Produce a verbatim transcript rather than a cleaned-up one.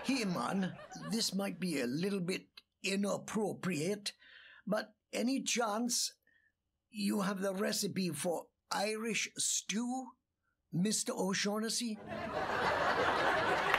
Hey, man, this might be a little bit inappropriate, but any chance you have the recipe for Irish stew, Mister O'Shaughnessy?